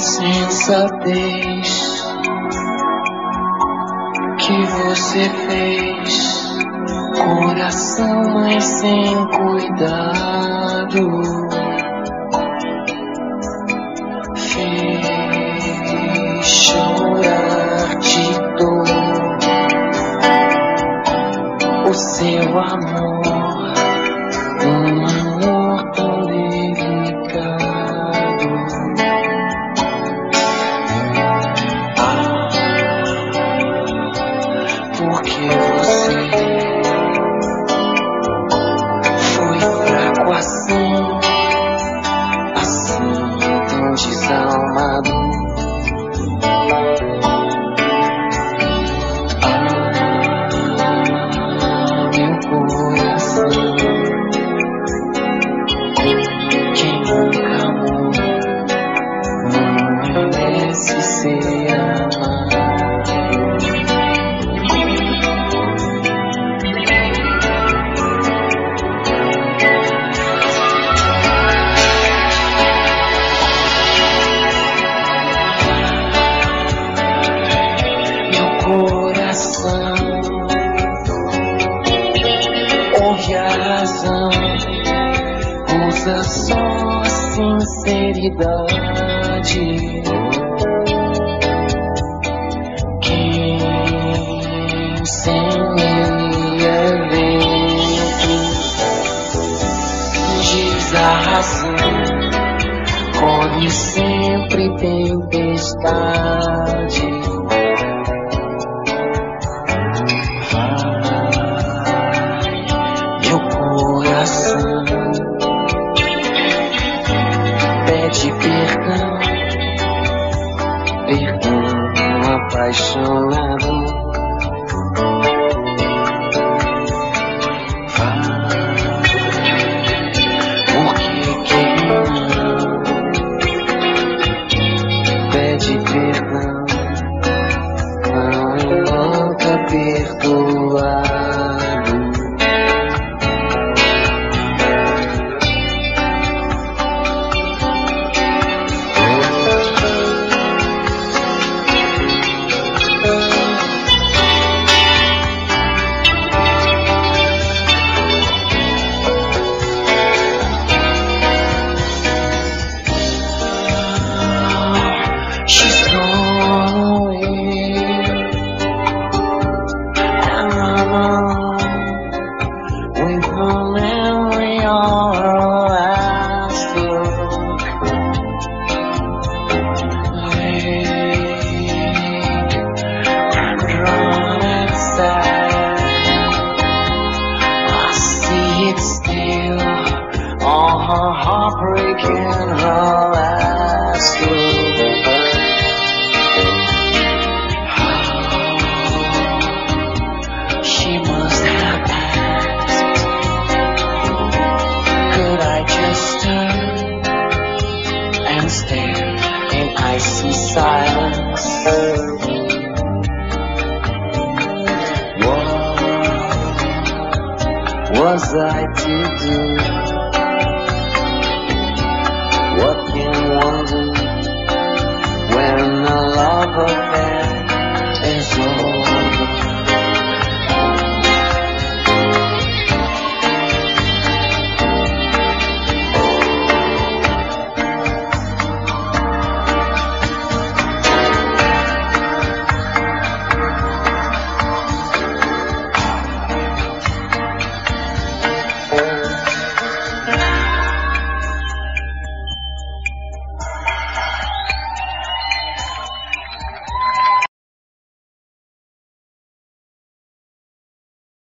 Insensatez que você fez, coração mas sem cuidado, fez chorar de dor o seu amor, amor tão delicado. Porque você foi fraco assim, assim tão desalmado. Meu coração, quem nunca amou não merece ser amado. Coração, ouve a razão, usa só a sinceridade. Quem sem ele é vento, diz a razão, corre sempre tempestade. Pede perdão, perdão apaixonado. Porque quem não pede perdão não é nunca perdoado. Her heartbreak in her last look. She must have asked, could I just turn and stare in icy silence? Was I